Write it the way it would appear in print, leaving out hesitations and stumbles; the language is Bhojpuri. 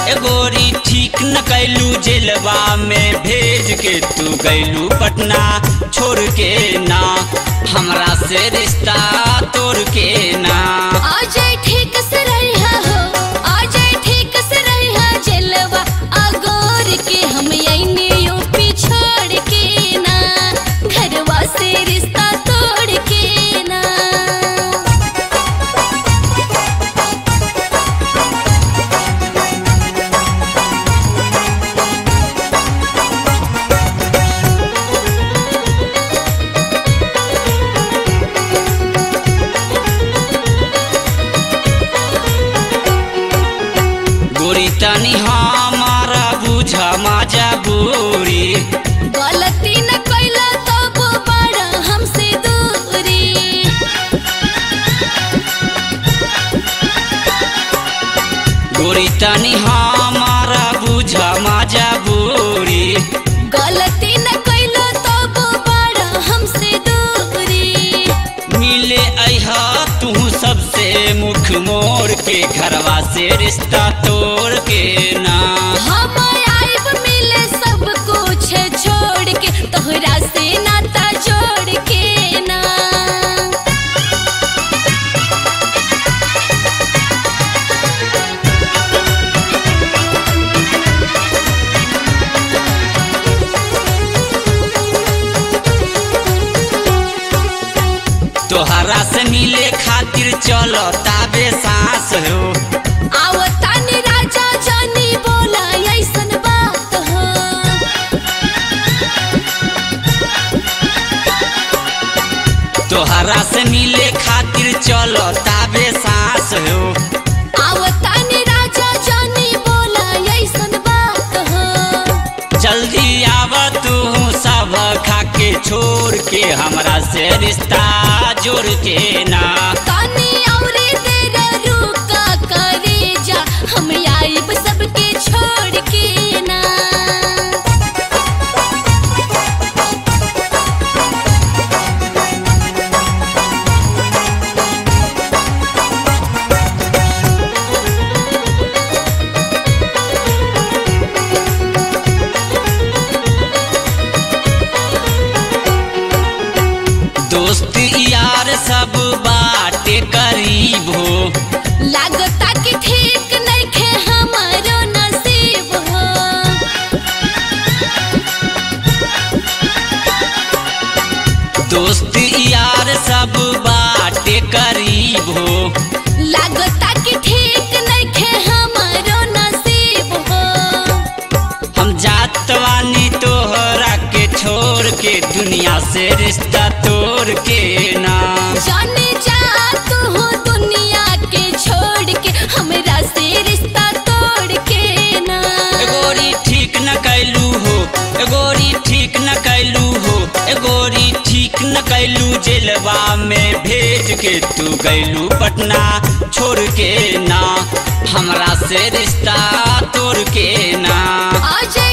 गोरी ठीक न कैलू जेलवा में भेज के तू गैलू पटना छोड़ के ना हमरा से रिश्ता तोड़ के ना। आ जाए ठीक से रहिया हो, आ जाए ठीक से रहिया जेलवा अगोर के हम यही यूपी छोड़ के ना घरवा से रिश्ता तोड़ के ना। गोरी तनी हमारा बुझा माजा बुरी, गलती न कैला तब बड़ा हमसे दूरी। गोरी तनी हमारा बुझा माजा बुरी, गलती न कैला तब बड़ा हमसे दूरी। मिले अहा तू सबसे मुख मोड़ के घरवा से रिश्ता तोड़ के ना। हम आइब मिले सब कुछ छोड़ के तोहरा से नाता जोड़ के ना। तोहरा से मिले खातिर चलो ताबे सांस हो, आवतानी राजा जानी बोला ऐसन बात हो। तोहरा से मिले खातिर चलो ताबे सांस हो, आवतानी राजा जानी बोला ऐसन बात हो। जल्दी आवा तू सब खा के छोड़ के हमरा से रिश्ता जोड़ के ना। तानी औरे तेरा रुका करे जा हम आइब सबके छोड़ के ना। दोस्त यार सब बाटे करीब हो, लागता कि ठीक नइखे हमारो नसीब हो। दोस्त यार सब बाटे करीब हो, लागता कि ठीक नइखे हमारो नसीब हो। हम जात वानी तोहरा के छोड़ के दुनिया से रिश्ता तोड़ के ना। जाने जा तू दुनिया के छोड़ के हमरा से रिश्ता तोड़ के ना। गोरी ठीक न कैलू हो, गोरी ठीक न कैलू हो, गोरी ठीक न कैलू जेलवा में भेज के तू गैलू पटना छोड़ के ना हमरा से रिश्ता तोड़ के ना। आ